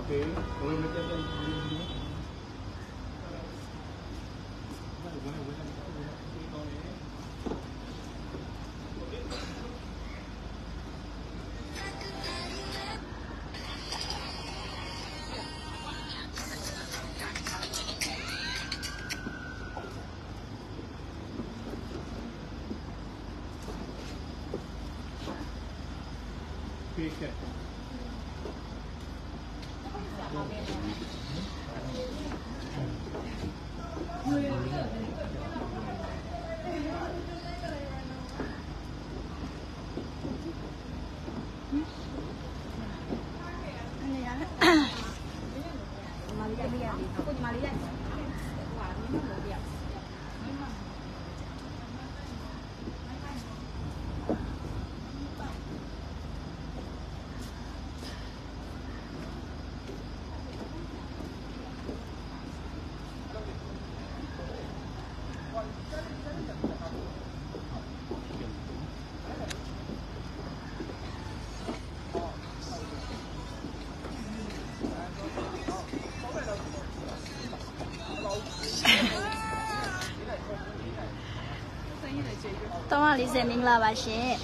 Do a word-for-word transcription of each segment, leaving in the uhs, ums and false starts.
Tao mà lý xem mình là bà sẽ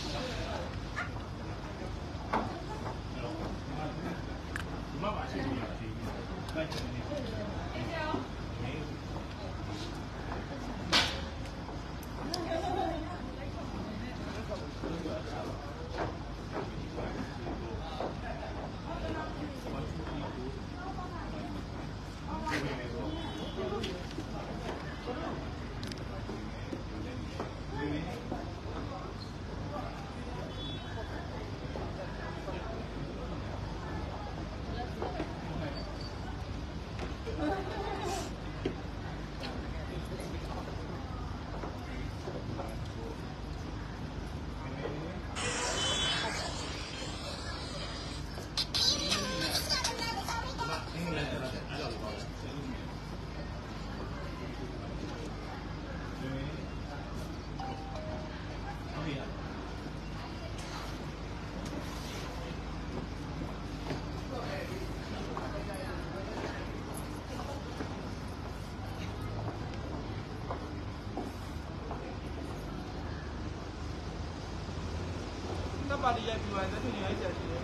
Ba đi dạy bị hoài, thế thì ai dạy gì?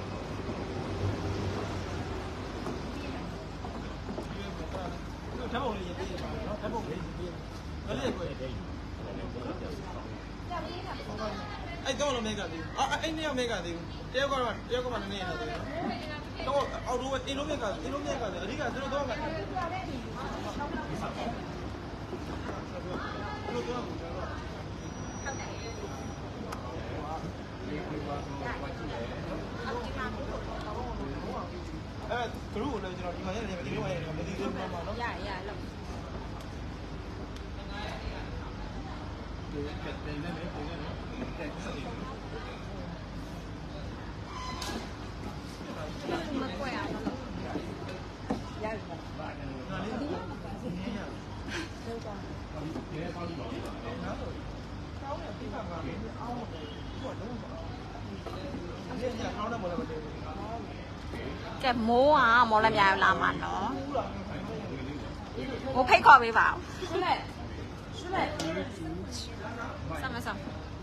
Thái bộ này gì? Thái bộ này gì? Cái này của ai? Anh đâu là mấy cái gì? À anh này mấy cái gì? Tiêu cái mà, tiêu cái mà này là gì? Đâu, ở đâu anh đâu mấy cái, anh đâu mấy cái gì? Ở đây cái đâu đâu cái? Ê, cái lúc này nó đi ngoài này thì đi ngoài này nó đi luôn mà nó. Dạ dạ lắm. Mà quẹo nó lắm. Dạ. Cái mũ à, mũ làm dài làm ăn đó. Mũ phết coi bị vào. Xong rồi xong.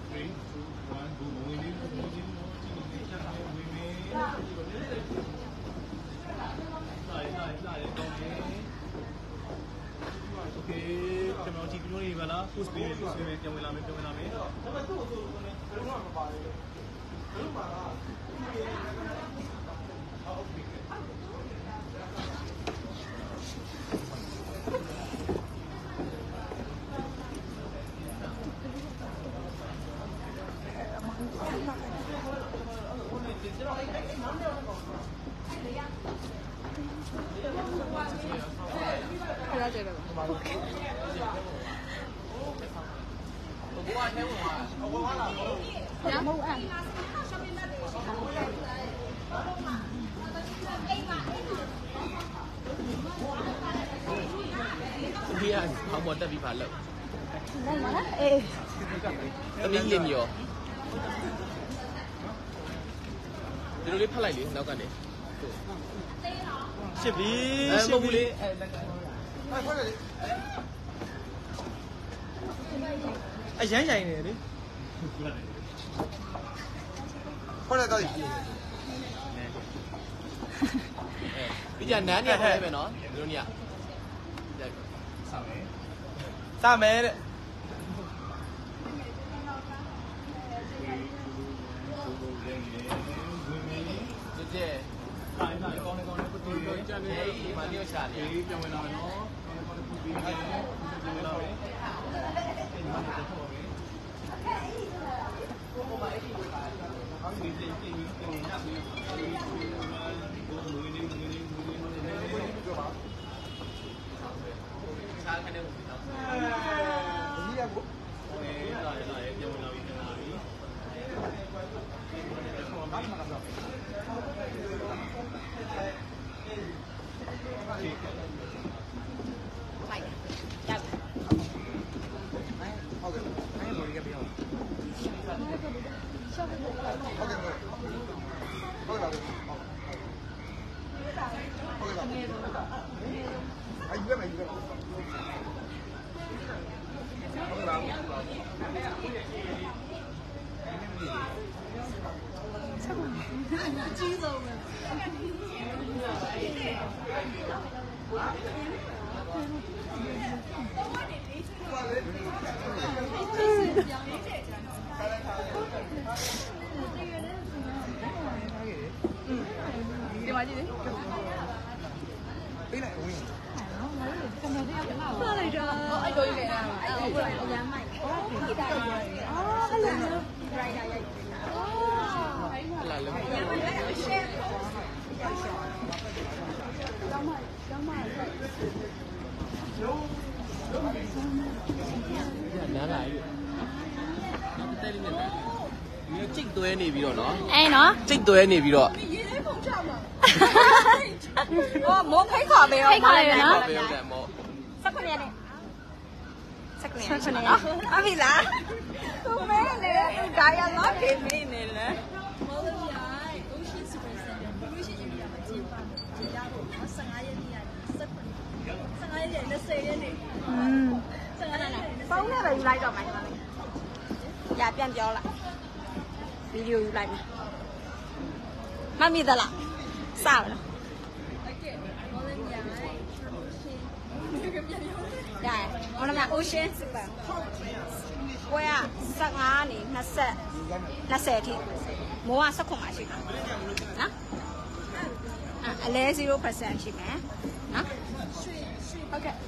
Ok, cho nó chỉ cái này vào đó, push về, push về, cho mình làm, cho mình làm ấy. Khi anh không muốn ta bị phản lực. Tâm lý liền nhiều. Thì nó lấy phát lại liền đâu cả đấy. ရှစ်ပြီအဲရှမစ်ဟုတ်ပြီဘူးလေအဲလက်ကအဲ့ခေါ်တယ်အရန်ရိုင်နေလေခေါ်တယ်တော့ပြီးကြနန်းနေဟောလိုက်မယ်နော်ဒီလိုညစမယ်စမယ်တဲ့ကြည့်ကြည့်ခိုင်းတာကောင်းနေကောင်းနေပတ်တူကြတယ်ဒီမှာညှို့ချတယ်ဒီပြောင်းဝင်လာမယ်နော်ကောင်းနေကောင်းနေပတ်တူပြီးတယ်ပြောင်းဝင်လာမယ်ဒီမှာတော့ဟုတ်ပြီဘုရားအဲ့ဒီအောင်းဒီလေးပြင်ပြီးပြင်နေရပြီဒီမှာဘုရားလူနေလူနေလူနေလူနေပြောပါစားခနဲ့ဘူးနော်ဒီရကိုအေးလာရလာရပြောင်းဝင်လာပြီပြန်လာပြီနန်းလာပြီတဲ့လေးနဲ့ဒီကျိတ်သွဲနေပြီးတော့နော်အေးနော်ကျိတ်သွဲနေပြီးတော့ဟောမိုးဖိတ်ခေါ်ပေးရောဖိတ်ခေါ်ရနော်ပြောတယ်မောဆက်ခွန်ရနဲ့ဆက်ခွန်ရဆက်ခွန်ရနော်အဖေလားသူမဲလေသူဒါရတော့ခေမင်းနေလေမော်လရိုင် Ocean Super Center Promotion Area မှာကျင်းပတယ်။ဒီကြားကိုဆယ်ငါးရက်နေ့ကနေဆယ်ခုနှစ်ဆယ်ငါးရက်နေ့ဆယ်ရက်နေ့อืมဆယ်ငါးရက်နေ့ဖုန်းနဲ့ပဲယူလိုက်တော့မှာညီမလေးရပြန်ပြောလိုက်ဗီဒီယိုယူလိုက်မယ်မမီသလားစပါလား Okay မော်လရိုင် Promotion ရတယ်ဟောနမ Ocean Super ပွဲကဆယ်ငါးနေ၂၀ ၂၀အထိမိုးက၁၇မှာရှိမှာနော်အလဲ zero percent ရှိမယ်နော်ဟုတ်ကဲ့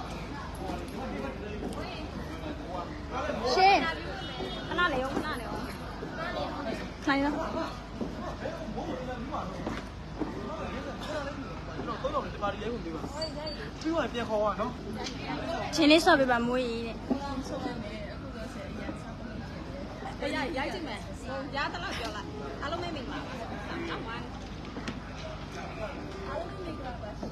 ရှင်းခဏလေးရောခဏလေးရောခိုင်းနော်တော့တော့ဒီပါရီလေးဝင်ပြီးပါပြီးတော့ပြန်ခေါ်ရနော်ချင်းလေးဆော့ပေးပါမိုးကြီးတဲ့ဆိုရမယ်အခုတော့ဆယ်ရက်ဆောက်ပါမယ်။ရရိုက်ကြည့်မယ်။ဟိုရတလောက်ပြောလိုက်။အားလုံးမိတ်မိတ်ပါပါ။နော်ဝမ်းအားလုံးမိတ်မိတ်ပါပါ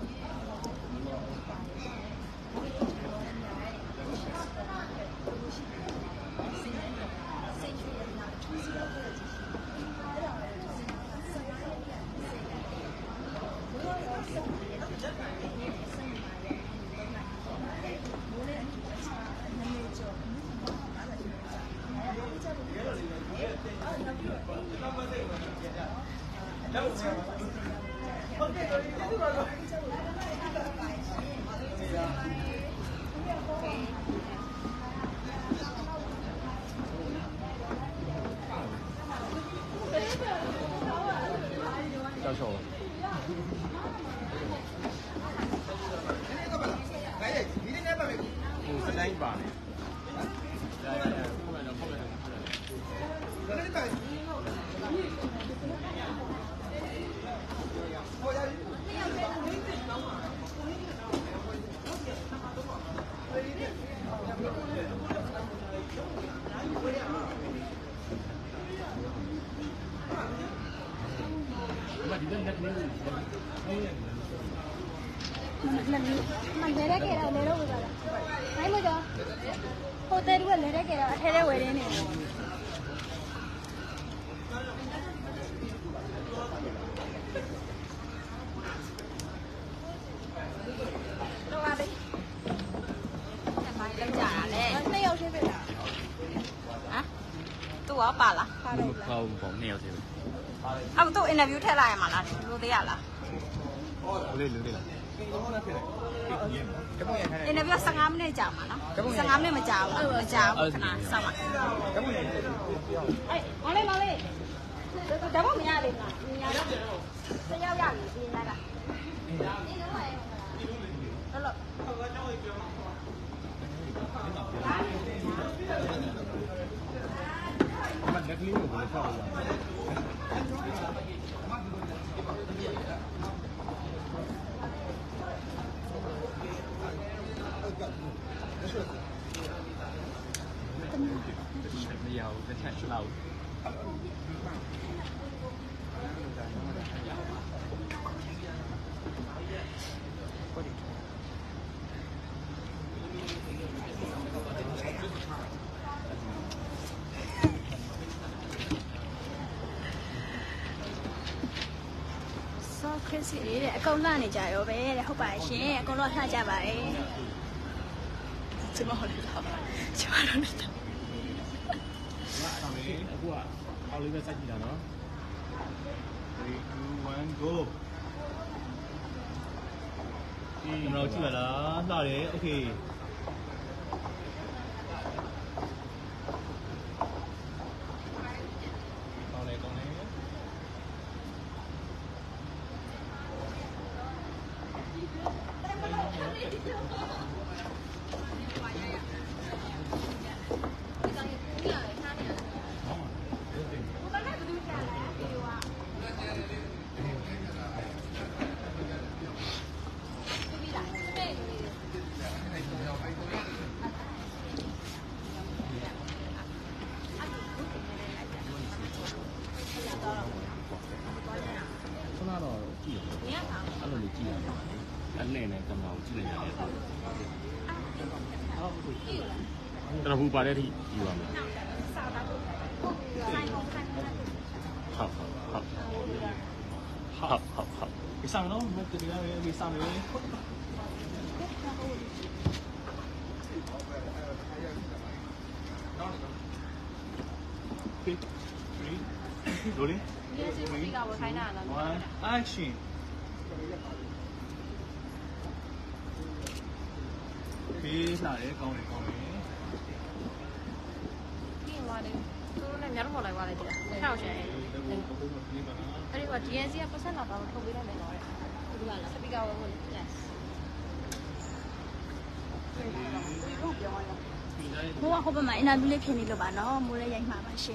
ကြောက်ချောဟိုစတိုင်းပါနေဒါရရဖုန်းလိုက်တော့ဖုန်းလိုက်มันလဲရက်ခဲ့တာလဲတော့ဝယ်ပါလားဟိုင်းမကြောဟိုတယ်ကလဲရက်ခဲ့တာအထဲထဲဝယ်ရင်းနေပါလားပါတော့မကောင်းပေါ့နှစ်ယောက်သေးပဲအဲ့တော့ interview ထည့်လိုက်ရမှာလားလို့သေးရလားဘလေးလူလေးလား interview 十五 မိနစ်ကြာမှာနော်十五 မိနစ်မကြာဘူးမကြာဘူးခဏစောင့်ပါအေးမောင်လေးမောင်လေးဓာတ်ပုံမရလေမလားမရတော့ဆရာရပြီဒီလိုလားလောလောမက်ကလေးကိုဘယ်လိုဆောက်ရလဲမရဘူးတစ်ချက်လောက်ခရစ်စီလေးတဲ့အကုန်လှနေကြရောပဲတဲ့ဟုတ်ပါရှင်အကုန်လုံးလှကြပါတယ်ကျမဟောလိုက်တာကျမတို့နေတာအခုကအောက်လေးပဲစိုက်ကြည့်တာနော် three two one go ဒီတော့ကြည့်ပါလားလှတယ် okay ကောင်းလေကောင်းလေ ခဏတော့ကြည့်ရအောင်အဲ့လိုလေးကြည့်ရအောင်အဲ့နဲ့နဲ့ကင်မရာကိုကြည့်လိုက်ရတယ်တော်ဘူးပါတဲ့အထိကြည့်ပါမယ်ဟုတ်ဟုတ်ဟုတ်ဟုတ်ဟုတ်ဟုတ်ဒီဆောင်တော့မတူရရဲ့ဒီဆောင်လေးthree rolling Yes, it's big hour. Hi, na. one action ပေးလာတယ်ကောင်းတယ်ကောင်းတယ် Đi qua đi. Tôi này nhắn một lại qua đây chị. Sao chị? Đây là đê en xê percent nào tao không biết đâu mày nói. Đúng là sẽ big hour luôn. Yes. မိုးကဟိုဘက်မှာ interview လေးဖြစ်နေလို့ပါနော်မိုးလည်းရိုက်မှာပါရှင်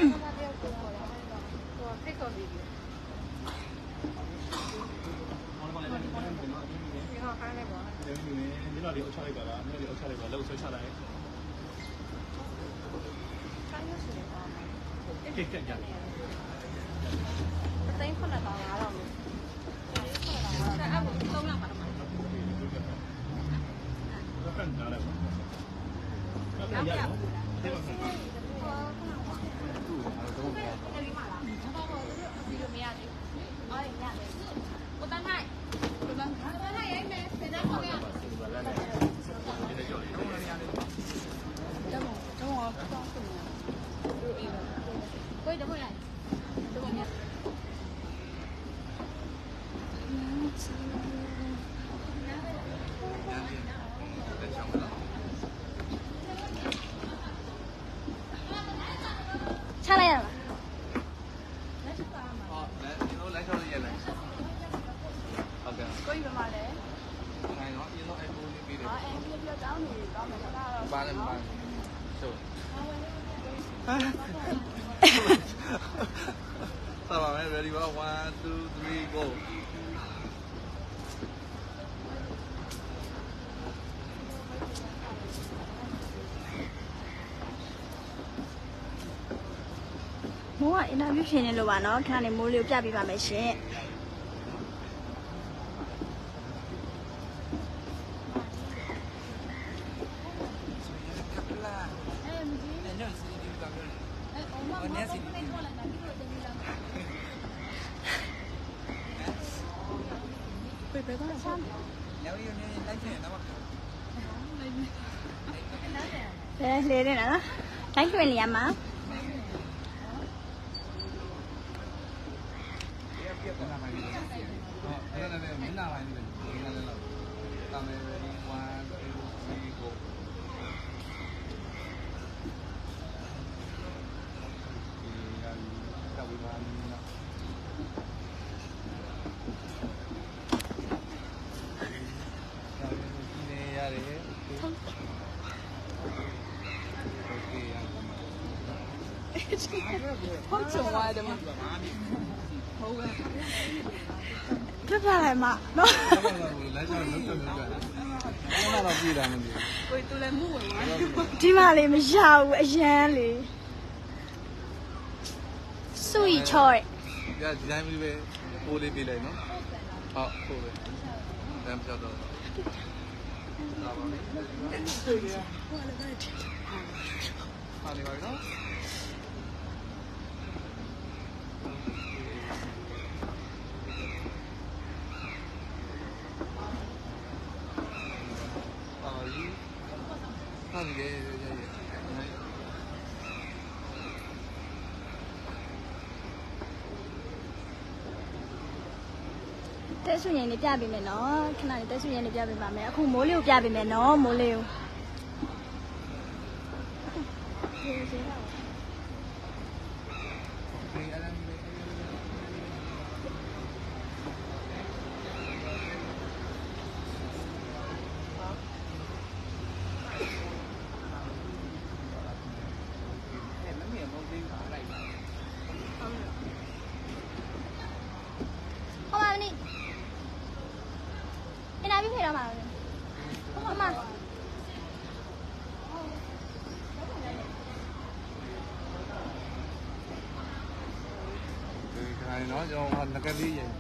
Tôi fake on video. ဒီဟာခိုင်းလိုက်ပါဒီလိုလေးအချလိုက်ပါလားဒီလိုလေးအချလိုက်ပါလောက်ဆွဲချလိုက်ခိုင်းရစီပါမယ်ကဲကဲကြအသိန်းခုနတောင်လာတော့လို့အဲ့အဘသုံးလောက်ပါတော့မှာတော့ကန်လာလိုက်ပါနောက်ပြအဲ့ဒီမှာလားဒီလိုမရသေးဘူးအော်ရတယ်ကိုတန်းနိုင်ကိုတန်းနိုင်ရိုက်မယ်ပြန်တော့ခေါ်ရတော့တော့တော့ကိုယ်တော့လိုက်တော့မရချလိုက်ရလားကိုယ်ဘယ်မှာလဲ Hãy အော်အဲ့ဒီပြောတောင်းနေတောင်းမယ်တော့ ba lần ba Trời. Sao bảo em ready không? One, two, three, go. Mua interview chuyện này luôn bạn nó khả năng mua liều cha bị bà mẹ xe Đây, đây đây nè. Lấy cái này mà. နာပိုင်းလေးဟောအဲ့ဒါလည်းမျက်နှာပိုင်းလေးမျက်နှာလေးတော့တာမယ် ready one two three go ဒီရာဒီကဝိပါမီနော်နေရတယ်ဟုတ်ချုံသွားတယ်မဟုတ်ကဲ့ပြပြလိုက်မနော်လမ်းကြောင်းလုံးလုံးလုံးကြတယ်။ဘာမှတော့ပြည်တာမသိဘူးကိုတူလည်းမှုဝင်သွားဒီမလေးမရဘူးအရန်လေးစွီချော့။ကြာဒီတိုင်းပဲပိုးလေးပြေးလိုက်နော်။ဟုတ်ပိုးပဲ။တမ်းပြောတော့။ဒါပါမယ်။ဟာနေပါပြီနော်။ဟုတ်ကဲ့ရရရတက်ဆွရင်နေပြပေးမယ်နော်ခဏလေးတက်ဆွရင်နေပြပေးပါမယ်အခုမိုးလေးကိုပြပေးမယ်နော်မိုးလေးကိုနော်ကျွန်တော်ငကလေးရဲ့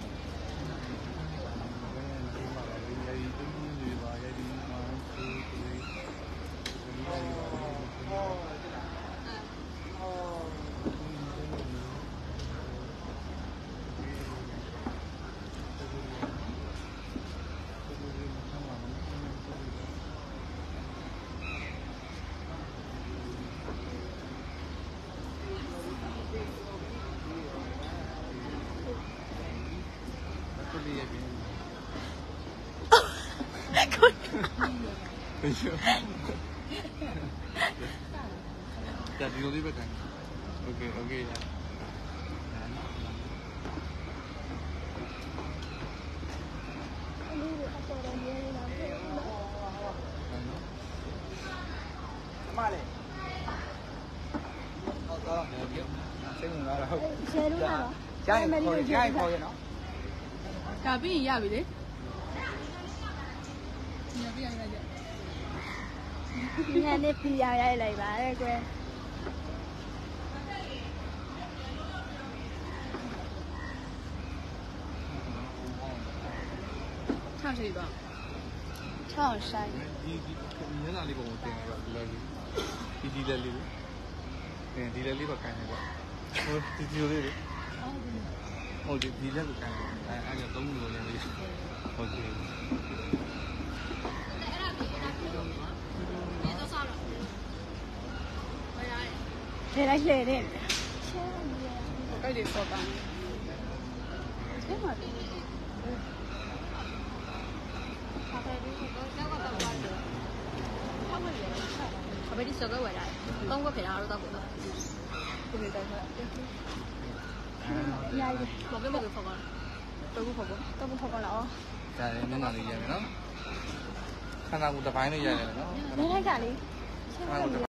ကြာဒီလိုလေးပဲတိုင်းโอเคโอเคရမလေးဟုတ်တော့စိတ်ဝင်လာတော့ဆယ်လို့လားကြာရင်ခေါ်ရကြာရင်ခေါ်ရနော်ဒါပြီးရင်ရပြီလေညပြရရရညနေပြရရိုက်လိုက်ပါရဲ့ကွယ်ချောင်းရှိတော့ချောင်းဆိုင်ဒီဒီညနာလေးပုံကိုတင်ရတော့ဒီလိုလေးဒီဒီလေးလေးအဲဒီလေးလေးပဲခိုင်းနေတော့ဟိုဒီဒီလေးလေးဟုတ်ဒီဒီလေးကိုခိုင်းတယ်အဲအဲ့ဒါသုံးလို့လည်းလေးဟုတ်ကဲ့ထဲလိုက်လှည့်တဲ့ကိုက်တယ်စောတာအဲမှာအဘယ်ဒီစောကဝယ်လာတောင်းကဖေးလာတော့တော့ဘယ်လိုတိုင်လဲညာရီဘာပဲမလုပ်ဖောက်တော့ဘူးဖောက်တော့တော့ဖောက်တော့လားဒါလည်းမျက်နှာလေးရမယ်နော်ခန္ဓာကိုယ်တစ်ပိုင်းလေးရတယ်နော်နေလိုက်ကလေ